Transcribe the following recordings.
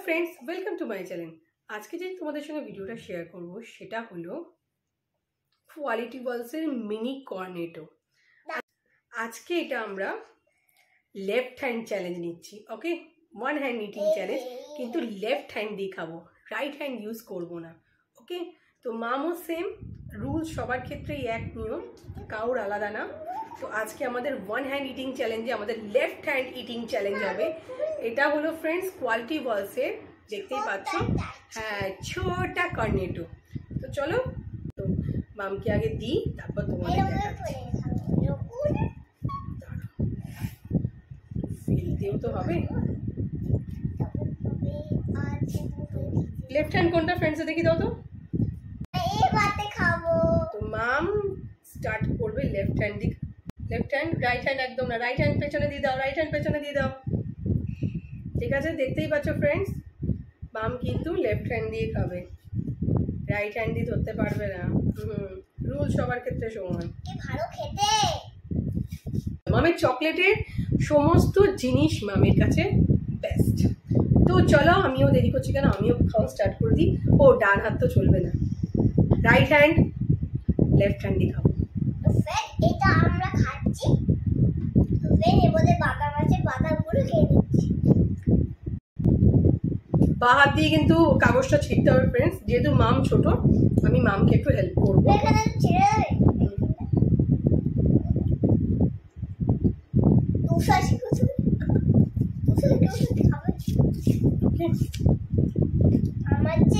Friends welcome to my channel. आज के जो तुम्हारे संगे भिडियोटा शेयर करब सेटा हलो क्वालिटी बल्सेर मिनी कॉर्नेटो। आज के एटा आमरा लेफ्ट हैंड चैलेंज निচ্ছি। Okay, one hand eating challenge, किन्तु लेफ्ट हैंड दिए खाबो, राइट हैंड यूज करब ना। ओके, तो मामो सेम रूल सबार क्षेत्रे एक नियम, काउर आलादा ना। तो आज के आमादेर वन हैंड इटिंग चैलेंजे आमादेर लेफ्ट हैंड इटिंग चैलेंज होबे। এটা হলো फ्रेंड्स কোয়ালিটি বলসের, দেখতেই পাচ্ছ, হ্যাঁ, ছোটা কর্নেটো। তো চলো, তো মামকে আগে দিই, তারপর তোমাদের দেখাচ্ছি। ফেলতেও তো হবে। লেফট হ্যান্ড কোনটা ফ্রেন্ডসে দেখি দাও তো। তো মাম স্টার্ট করবে লেফট হ্যান্ড দিক, লেফট হ্যান্ড, রাইট হ্যান্ড একদম না, রাইট হ্যান্ড পেছনে দিয়ে দাও, রাইট হ্যান্ড পেছনে দিয়ে দাও। ঠিক আছে, দেখতেই পাচ্ছ ফ্রেন্ডস, মাম কিন্তু লেফট হ্যান্ড দিয়ে খাবে, রাইট হ্যান্ড দিয়ে ধরতে পারবে না। রুল সবার ক্ষেত্রে সমান। ভালো খেতে মামের চকলেটের সমস্ত জিনিস মামের কাছে বেস্ট। তো চলো, আমিও দেরি করছি কেন, আমিও খাওয়া স্টার্ট করে দিই। ও ডান হাত তো চলবে না, রাইট হ্যান্ড, লেফট হ্যান্ড দিয়ে খাবো। এটা আমরা খাচ্ছি, এর মধ্যে বাদাম আছে, বাদামগুলো খেয়ে নিচ্ছি। বা হাত দিয়ে কিন্তু কাগজটা ছিঁড়তে হবে ফ্রেন্ডস, যেহেতু মাম ছোট, আমি মামকে একটু হেল্প করবো। আমার যে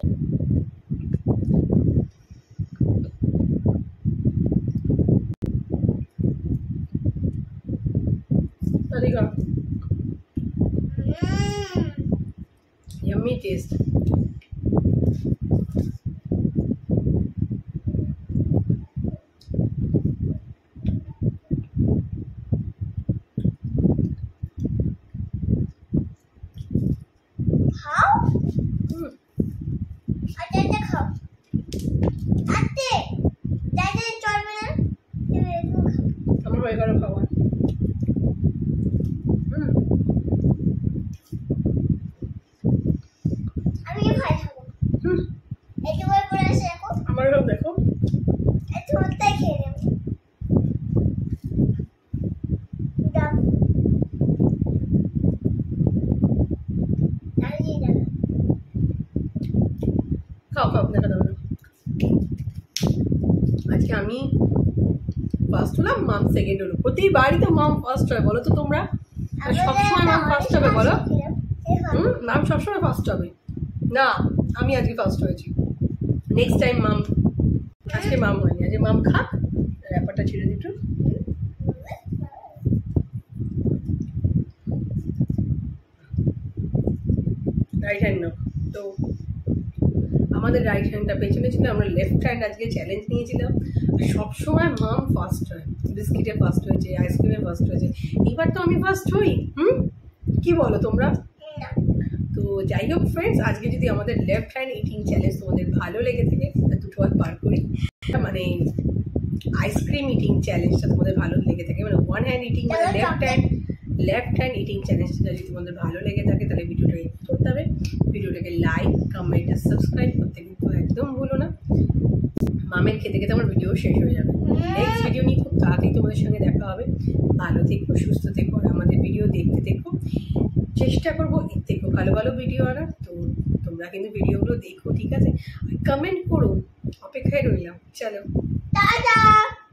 Yummy taste. খাও, আচ্ছা খাও, আতে দাদা চলবে না, আমার হয়ে গেল খাওয়া। আমি ভাই খাবো। একটু করে পড়ে আসে দেখো, আমারও দেখো, একটু ওটাই খেয়ে নেব। দাও দাঁড়িয়ে দাও, খাও খাও, দেখা দাও। আজকে আমি ফার্স্ট হলাম, মাম সেকেন্ড হলো। প্রতিবারই তো মাম ফার্স্ট হয়, বলো তো তোমরা? সবসময় মাম ফার্স্ট হবে বলো? মাম সবসময় ফার্স্ট হবে না, আমি আজকে ফার্স্ট হয়েছি। নেক্সট টাইম মাম, আজকে মাম হয়নি, আজকে মাম খাক। ব্যাপারটা ছেড়ে দিত, রাইট হ্যান্ড নাও। তো আমাদের রাইট হ্যান্ডটা পেছনে ছিল, আমরা লেফট হ্যান্ড আজকে চ্যালেঞ্জ নিয়েছিলাম। সবসময় মাম ফার্স্ট হয়, বিস্কিটে ফার্স্ট হয়েছে, আইসক্রিমে ফার্স্ট হয়েছে, এবার তো আমি ফার্স্ট হই। কি বলো তোমরা? তো যাই হোক ফ্রেন্ডস, আজকে যদি আমাদের লেফট হ্যান্ড ইটিং চ্যালেঞ্জ তোমাদের ভালো লেগে থাকে, দুটো হাত বার করি, মানে আইসক্রিম ইটিং চ্যালেঞ্জটা তোমাদের ভালো লেগে থাকে, মানে ওয়ান হ্যান্ড ইটিং, মানে লেফট হ্যান্ড ইটিং চ্যালেঞ্জটা যদি তোমাদের ভালো লেগে থাকে, তাহলে ভিডিওটাকে করতে হবে। ভিডিওটাকে লাইক, কমেন্ট আর সাবস্ক্রাইব করতে কিন্তু একদম ভুলো না। মামের খেতে খেতে আমার ভিডিও শেষ হয়ে যাবে। নেক্সট ভিডিও নিয়ে খুব তাড়াতাড়ি তোমাদের সঙ্গে দেখা হবে। ভালো থেকো, সুস্থ থেকো, আর আমাদের ভিডিও দেখতে থেকো। চেষ্টা করবো এর থেকেও ভালো ভালো ভিডিও আনার। তো তোমরা কিন্তু ভিডিওগুলো দেখো, ঠিক আছে? কমেন্ট করো, অপেক্ষায় রইলাম। চলো, টাটা।